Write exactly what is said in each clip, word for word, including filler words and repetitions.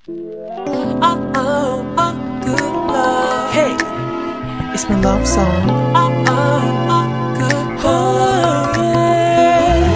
Oh, oh, oh, good love. Hey, it's my love song. Oh, oh, oh, good love. Oh, yeah.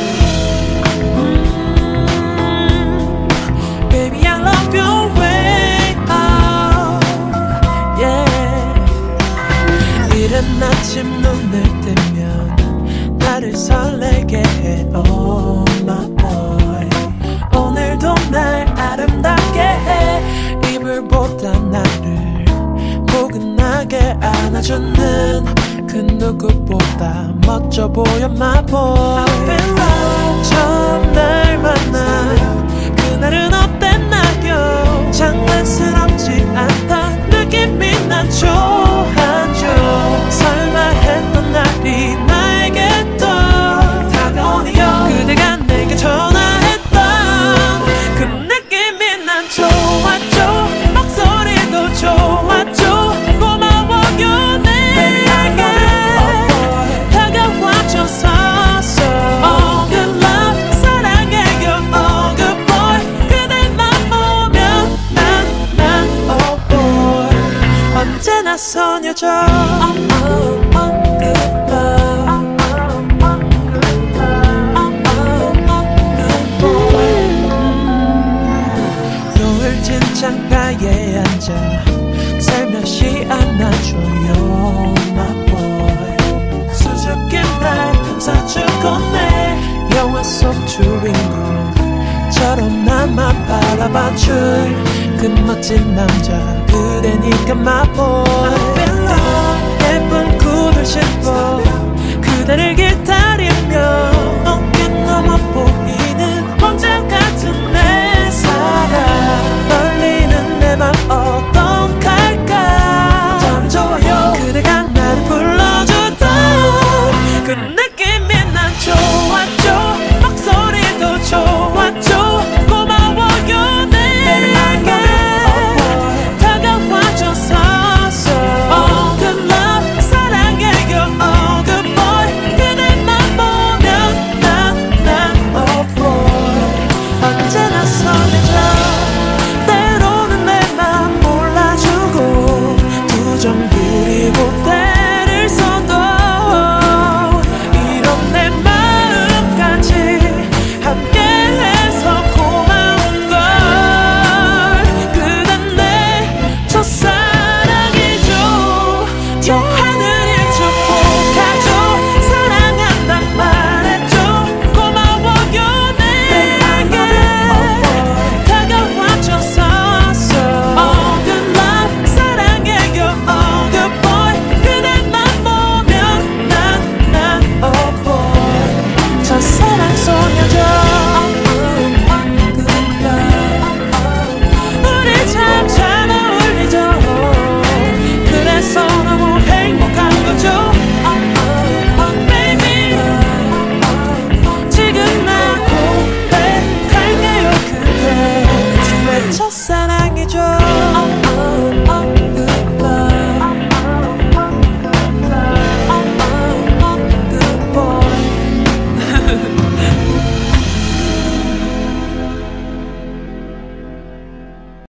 Mm, baby, I love your way. Oh, yeah. 이른 아침 눈을 뜨면 나를 설레게 해. Oh, my boy. 오늘도 날 아름답게 해. 이불보다 나를 포근하게 안아주는 그 누구보다 멋져 보여 my boy. I feel love. 처음 날 만나 그날은 어땠나요? 장난스럽지 않다 느낌이 난 좋아져. 설마 했던 날이 나에게 또 다가오니요. 그대가 내게 전화했던 그 느낌이 난 좋았죠. 목소리도 좋았죠. 고마워요 내게 다가와줘서. Oh good love 사랑해요. Oh good boy 그댈만 보면 난 난 oh boy 언제나 소녀죠. Oh oh oh good love. 창가에 앉아 살며시 안아줘요 my boy. 수줍게 날 감싸주고 내 영화 속 주인공처럼 나만 바라봐줄 그 멋진 남자 그대니까 my boy. I feel love. 예쁜 구두 신고 그대를 기다리며